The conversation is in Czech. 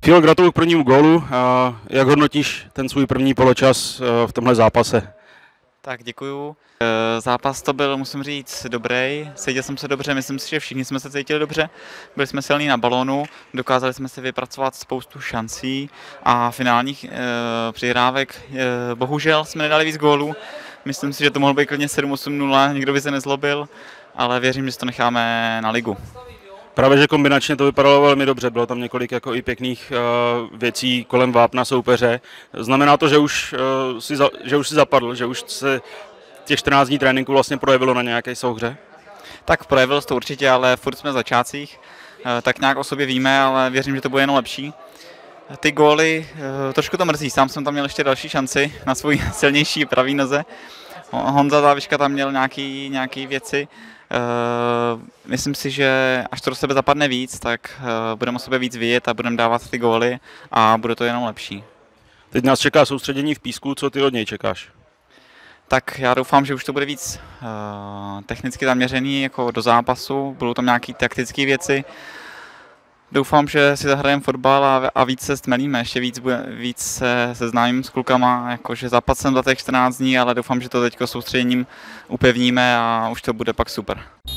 Filo, gratuluju k prvnímu gólu. Jak hodnotíš ten svůj první poločas v tomhle zápase? Tak děkuju. Zápas to byl, musím říct, dobrý. Cítil jsem se dobře, myslím si, že všichni jsme se cítili dobře. Byli jsme silní na balónu, dokázali jsme si vypracovat spoustu šancí a finálních přihrávek. Bohužel jsme nedali víc gólů. Myslím si, že to mohlo být klidně 7-8-0, nikdo by se nezlobil, ale věřím, že si to necháme na ligu. Právě, že kombinačně to vypadalo velmi dobře, bylo tam několik jako i pěkných věcí kolem vápna soupeře. Znamená to, že už si zapadl, že už se těch 14 dní tréninku vlastně projevilo na nějaké souhře? Tak projevilo se to určitě, ale furt jsme v začátcích, tak nějak o sobě víme, ale věřím, že to bude jenom lepší. Ty góly, trošku to mrzí, sám jsem tam měl ještě další šanci na svůj silnější pravý noze. Honza Záviška tam měl nějaký věci. Myslím si, že až to do sebe zapadne víc, tak budeme o sebe víc vidět a budeme dávat ty góly a bude to jenom lepší. Teď nás čeká soustředění v Písku, co ty od něj čekáš? Tak já doufám, že už to bude víc technicky zaměřený jako do zápasu, budou tam nějaké taktické věci. Doufám, že si zahrajeme fotbal a víc se stmelíme, ještě víc se seznámím s klukama, jakože zápas jsem za těch 14 dní, ale doufám, že to teď soustředěním upevníme a už to bude pak super.